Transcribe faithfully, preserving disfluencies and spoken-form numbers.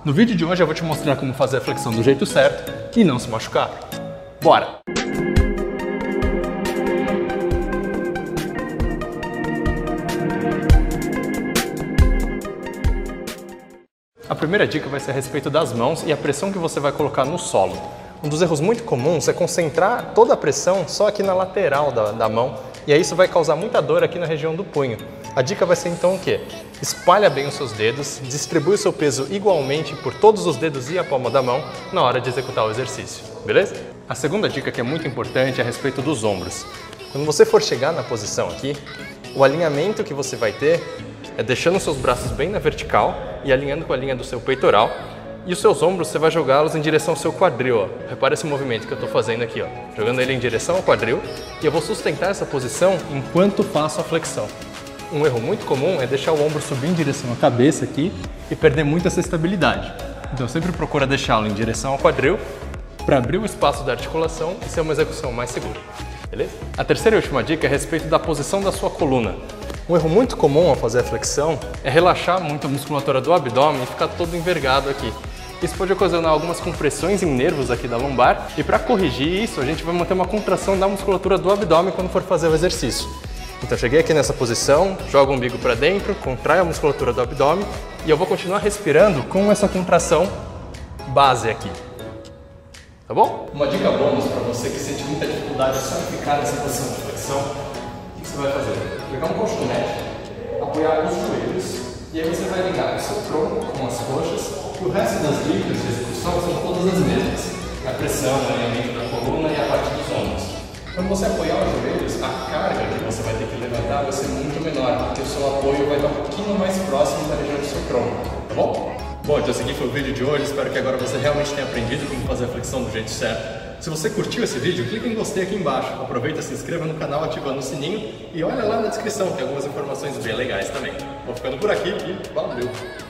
No vídeo de hoje eu vou te mostrar como fazer a flexão do jeito certo e não se machucar. Bora! A primeira dica vai ser a respeito das mãos e a pressão que você vai colocar no solo. Um dos erros muito comuns é concentrar toda a pressão só aqui na lateral da, da mão, e aí isso vai causar muita dor aqui na região do punho. A dica vai ser então o quê? Espalha bem os seus dedos, distribui o seu peso igualmente por todos os dedos e a palma da mão na hora de executar o exercício, beleza? A segunda dica que é muito importante é a respeito dos ombros. Quando você for chegar na posição aqui, o alinhamento que você vai ter é deixando os seus braços bem na vertical e alinhando com a linha do seu peitoral. E os seus ombros você vai jogá-los em direção ao seu quadril, ó. Repara esse movimento que eu estou fazendo aqui, ó. Jogando ele em direção ao quadril, e eu vou sustentar essa posição enquanto faço a flexão. Um erro muito comum é deixar o ombro subir em direção à cabeça aqui e perder muito essa estabilidade. Então sempre procura deixá-lo em direção ao quadril para abrir o espaço da articulação e ser uma execução mais segura, beleza? A terceira e última dica é a respeito da posição da sua coluna. Um erro muito comum ao fazer a flexão é relaxar muito a musculatura do abdômen e ficar todo envergado aqui. Isso pode ocasionar algumas compressões em nervos aqui da lombar, e para corrigir isso a gente vai manter uma contração da musculatura do abdômen quando for fazer o exercício. Então cheguei aqui nessa posição, jogo o umbigo para dentro, contrai a musculatura do abdômen e eu vou continuar respirando com essa contração base aqui. Tá bom? Uma dica bônus para você que sente muita dificuldade só em ficar nessa posição de flexão, o que você vai fazer? Pegar um colchonete, apoiar os joelhos e aí você vai ligar o seu tronco com as coxas e o resto das dicas de execução são todas as mesmas. A pressão, o alinhamento da coluna e a parte dos ombros. Quando você apoiar os joelhos, a carga que você vai ter que levantar vai ser muito menor, porque o seu apoio vai estar um pouquinho mais próximo da região do seu tronco, tá bom? Bom, então esse aqui foi o vídeo de hoje, espero que agora você realmente tenha aprendido como fazer a flexão do jeito certo. Se você curtiu esse vídeo, clique em gostei aqui embaixo, aproveita, se inscreva no canal ativando o sininho e olha lá na descrição, tem algumas informações bem legais também. Vou ficando por aqui e valeu!